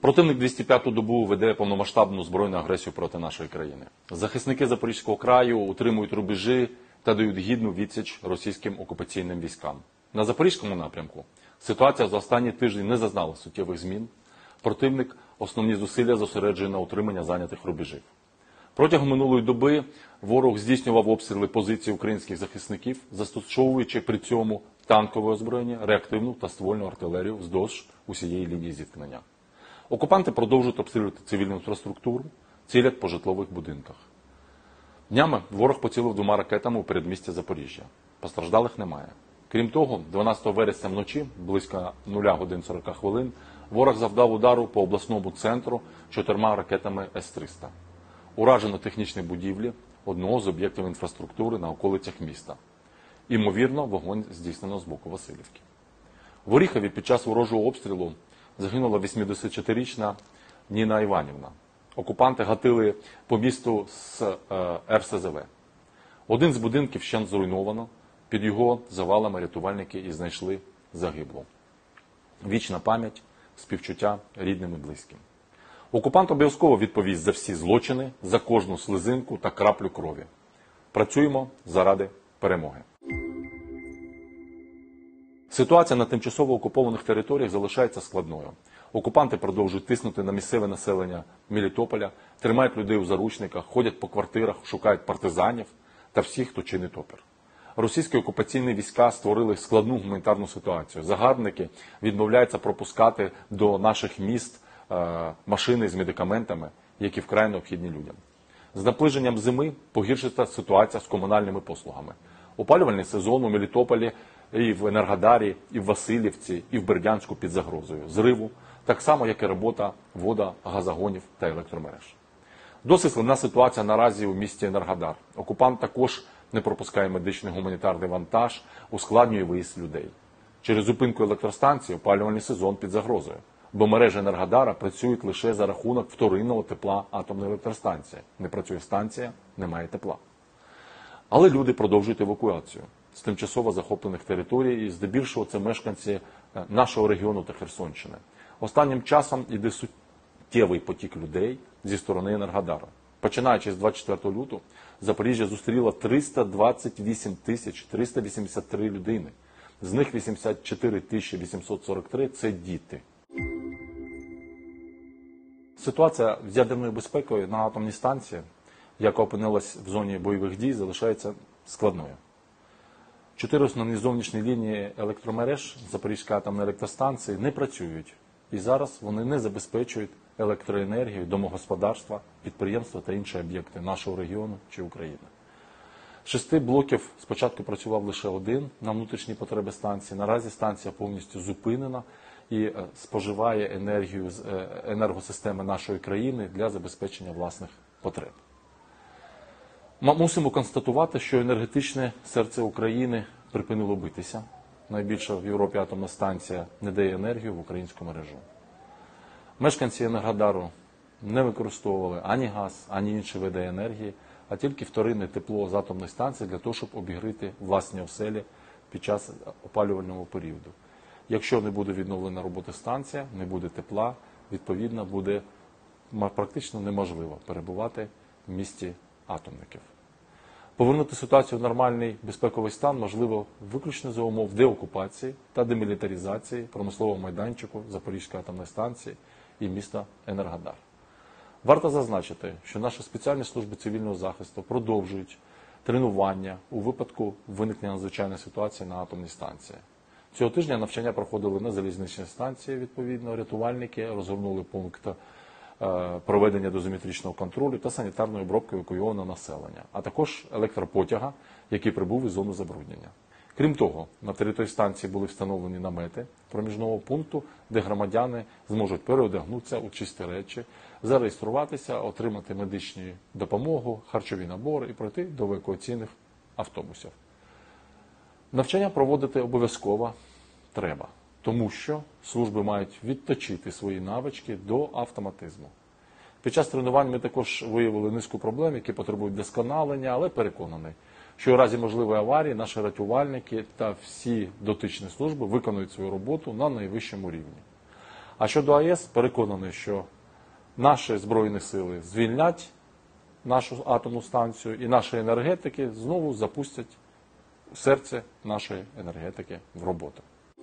Противник 205-ту добу веде повномасштабну збройну агресію проти нашої країни. Захисники Запорізького краю утримують рубежі та дають гідну відсіч російським окупаційним військам. На Запорізькому напрямку ситуація за останні тижні не зазнала суттєвих змін. Противник основні зусилля зосереджує на утримання зайнятих рубежів. Протягом минулої доби ворог здійснював обстріли позицій українських захисників, застосовуючи при цьому танкове озброєння, реактивну та ствольну артилерію вздовж усієї лінії зіткнення. Окупанти продовжують обстрілювати цивільну інфраструктуру, цілять по житлових будинках. Днями ворог поцілив 2 ракетами у передмістя Запоріжжя. Постраждалих немає. Крім того, 12 вересня вночі, близько 0 годин 40 хвилин, ворог завдав удару по обласному центру 4 ракетами С-300. Уражено технічні будівлі одного з об'єктів інфраструктури на околицях міста. Імовірно, вогонь здійснено з боку Васильівки. В Оріхові під час ворожого обстрілу загинула 84-річна Ніна Іванівна. Окупанти гатили по місту з РСЗВ. Один з будинків вщент зруйновано, під його завалами рятувальники і знайшли загиблу. Вічна пам'ять, співчуття рідним і близьким. Окупант обов'язково відповість за всі злочини, за кожну слизинку та краплю крові. Працюємо заради перемоги. Ситуація на тимчасово окупованих територіях залишається складною. Окупанти продовжують тиснути на місцеве населення Мелітополя, тримають людей у заручниках, ходять по квартирах, шукають партизанів та всіх, хто чинить опір. Російські окупаційні війська створили складну гуманітарну ситуацію. Загарбники відмовляються пропускати до наших міст машини з медикаментами, які вкрай необхідні людям. З наближенням зими погіршиться ситуація з комунальними послугами. Опалювальний сезон у Мелітополі і в Енергодарі, і в Васильівці, і в Бердянську під загрозою зриву, так само, як і робота вода, газогонів та електромереж. Досить складна ситуація наразі у місті Енергодар. Окупант також не пропускає медичний гуманітарний вантаж, ускладнює виїзд людей. Через зупинку електростанції опалювальний сезон під загрозою, бо мережі Енергодара працюють лише за рахунок вторинного тепла атомної електростанції. Не працює станція, немає тепла. Але люди продовжують евакуацію з тимчасово захоплених територій, і здебільшого це мешканці нашого регіону та Херсонщини. Останнім часом йде суттєвий потік людей зі сторони Енергодара. Починаючи з 24 лютого, Запоріжжя зустріло 328 383 людини. З них 84 843 – це діти. Ситуація з ядерною безпекою на атомній станції, яка опинилась в зоні бойових дій, залишається складною. 4 основні зовнішні лінії електромереж Запорізької атомної електростанції не працюють. І зараз вони не забезпечують електроенергію домогосподарства, підприємства та інші об'єкти нашого регіону чи України. З 6 блоків спочатку працював лише один на внутрішні потреби станції. Наразі станція повністю зупинена і споживає енергію з енергосистеми нашої країни для забезпечення власних потреб. Ми мусимо констатувати, що енергетичне серце України припинило битися. Найбільша в Європі атомна станція не дає енергію в українську мережу. Мешканці Енергодару не використовували ані газ, ані інші види енергії, а тільки вторинне тепло з атомної станції для того, щоб обігріти власні оселі під час опалювального періоду. Якщо не буде відновлена робота станція, не буде тепла, відповідно буде практично неможливо перебувати в місті атомників. Повернути ситуацію в нормальний безпековий стан можливо виключно за умов деокупації та демілітаризації промислового майданчику Запорізької атомної станції і міста Енергодар. Варто зазначити, що наші спеціальні служби цивільного захисту продовжують тренування у випадку виникнення надзвичайної ситуації на атомній станції. Цього тижня навчання проходили на залізничній станції, відповідно, рятувальники розгорнули пункт проведення дозиметричного контролю та санітарної обробки евакуйованого населення, а також електропотяга, який прибув із зони забруднення. Крім того, на території станції були встановлені намети проміжного пункту, де громадяни зможуть переодягнутися у чисті речі, зареєструватися, отримати медичну допомогу, харчові набори і пройти до евакуаційних автобусів. Навчання проводити обов'язково треба, тому що служби мають відточити свої навички до автоматизму. Під час тренувань ми також виявили низку проблем, які потребують вдосконалення, але переконаний, що у разі можливої аварії наші рятувальники та всі дотичні служби виконують свою роботу на найвищому рівні. А щодо АЕС, переконаний, що наші Збройні сили звільнять нашу атомну станцію і наші енергетики знову запустять серце нашої енергетики в роботу.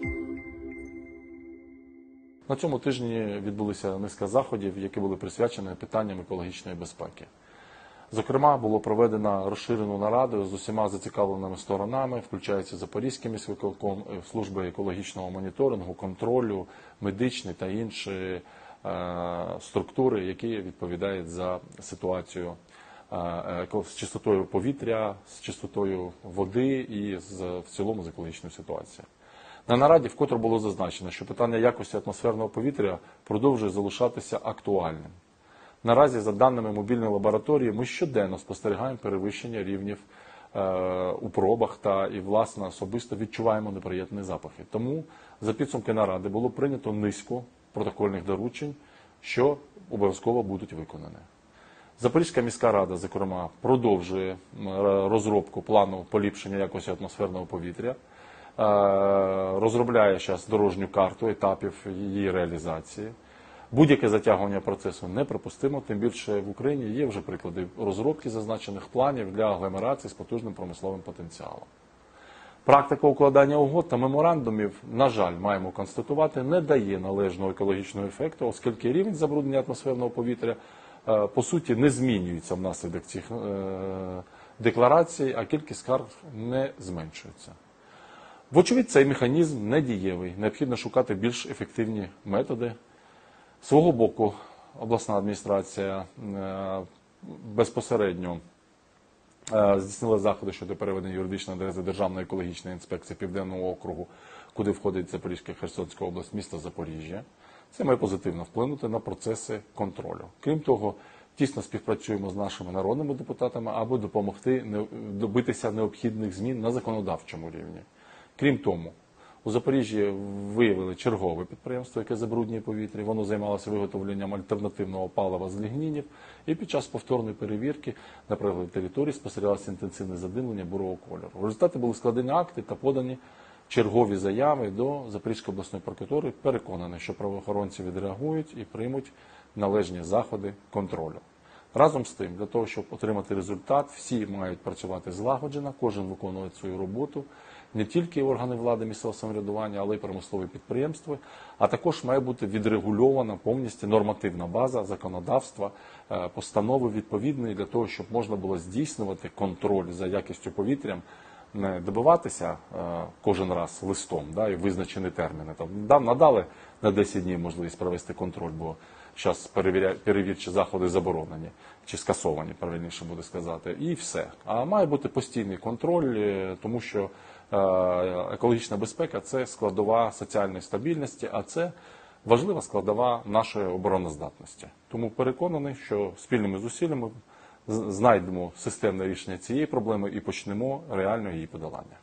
На цьому тижні відбулися низка заходів, які були присвячені питанням екологічної безпеки. Зокрема, було проведено розширену нараду з усіма зацікавленими сторонами, включаючи Запорізький міськвиконком, служби екологічного моніторингу, контролю, медичні та інші структури, які відповідають за ситуацію з чистотою повітря, з чистотою води і в цілому з екологічною ситуацією. На нараді вкотре було зазначено, що питання якості атмосферного повітря продовжує залишатися актуальним. Наразі, за даними мобільної лабораторії, ми щоденно спостерігаємо перевищення рівнів у пробах та і, власне, особисто відчуваємо неприємні запахи. Тому за підсумки наради було прийнято низку протокольних доручень, що обов'язково будуть виконані. Запорізька міська рада, зокрема, продовжує розробку плану поліпшення якості атмосферного повітря, розробляє зараз дорожню карту етапів її реалізації. Будь-яке затягування процесу неприпустимо, тим більше в Україні є вже приклади розробки зазначених планів для агломерацій з потужним промисловим потенціалом. Практика укладання угод та меморандумів, на жаль, маємо констатувати, не дає належного екологічного ефекту, оскільки рівень забруднення атмосферного повітря, по суті, не змінюється внаслідок цих декларацій, а кількість скарг не зменшується. Вочевидь, цей механізм недієвий, необхідно шукати більш ефективні методи. З свого боку, обласна адміністрація безпосередньо здійснила заходи щодо переведення юридичної адреси Державної екологічної інспекції Південного округу, куди входить Запорізька і Херсонська область, міста Запоріжжя. Це має позитивно вплинути на процеси контролю. Крім того, тісно співпрацюємо з нашими народними депутатами, аби допомогти добитися необхідних змін на законодавчому рівні. Крім того, у Запоріжжі виявили чергове підприємство, яке забруднює повітря. Воно займалося виготовленням альтернативного палива з лігнінів. І під час повторної перевірки на прилеглій території спостерігалося інтенсивне задимлення бурого кольору. В результаті були складені акти та подані чергові заяви до Запорізької обласної прокуратури. Переконані, що правоохоронці відреагують і приймуть належні заходи контролю. Разом з тим, для того, щоб отримати результат, всі мають працювати злагоджено, кожен виконує свою роботу, не тільки органи влади місцевого самоврядування, але й промислові підприємства, а також має бути відрегульована повністю нормативна база законодавства, постанови відповідної для того, щоб можна було здійснювати контроль за якістю повітря, не добиватися кожен раз листом і визначені терміни. Надали на 10 днів можливість провести контроль, бо зараз перевірчі заходи заборонені, чи скасовані, правильніше буде сказати, і все. А має бути постійний контроль, тому що екологічна безпека – це складова соціальної стабільності, а це важлива складова нашої обороноздатності. Тому переконаний, що спільними зусиллями знайдемо системне рішення цієї проблеми і почнемо реально її подолання.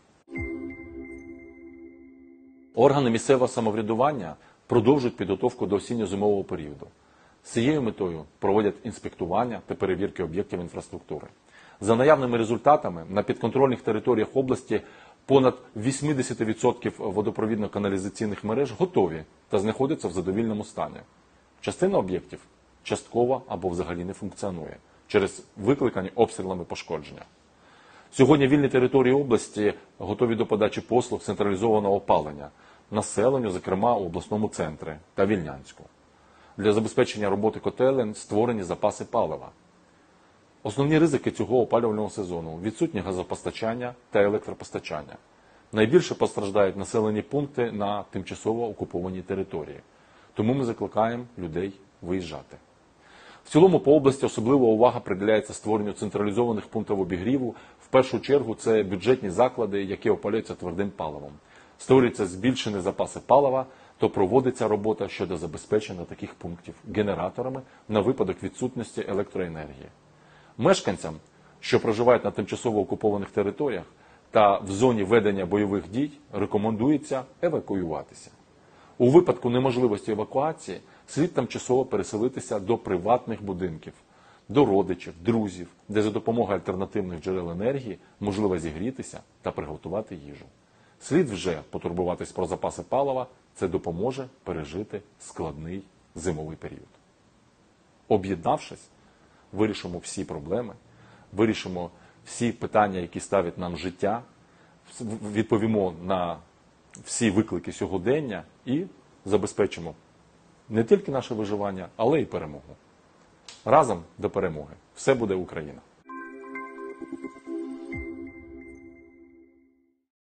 Органи місцевого самоврядування продовжують підготовку до осінньо-зимового періоду. З цією метою проводять інспектування та перевірки об'єктів інфраструктури. За наявними результатами, на підконтрольних територіях області понад 80% водопровідно-каналізаційних мереж готові та знаходяться в задовільному стані. Частина об'єктів частково або взагалі не функціонує через викликані обстрілами пошкодження. Сьогодні вільні території області готові до подачі послуг централізованого опалення населенню, зокрема у обласному центрі та Вільнянську. Для забезпечення роботи котелень створені запаси палива. Основні ризики цього опалювального сезону – відсутнє газопостачання та електропостачання. Найбільше постраждають населені пункти на тимчасово окупованій території. Тому ми закликаємо людей виїжджати. В цілому по області особлива увага приділяється створенню централізованих пунктів обігріву. В першу чергу це бюджетні заклади, які опалюються твердим паливом. Створюються збільшені запаси палива, то проводиться робота щодо забезпечення таких пунктів генераторами на випадок відсутності електроенергії. Мешканцям, що проживають на тимчасово окупованих територіях та в зоні ведення бойових дій, рекомендується евакуюватися. У випадку неможливості евакуації слід тимчасово переселитися до приватних будинків, до родичів, друзів, де за допомогою альтернативних джерел енергії можливо зігрітися та приготувати їжу. Слід вже потурбуватись про запаси палива, це допоможе пережити складний зимовий період. Об'єднавшись, вирішимо всі проблеми, вирішимо всі питання, які ставить нам життя, відповімо на всі виклики сьогодення і забезпечимо не тільки наше виживання, але й перемогу. Разом до перемоги. Все буде Україна!